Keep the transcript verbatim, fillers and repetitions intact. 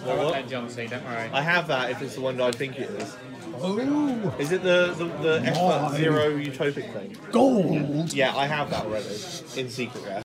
I won't let John see, don't worry. I have that if it's the one that I think it is. Oh, Is it the the, the F Why? Zero utopic thing? gold! Yeah, I have that already in secret. Yeah.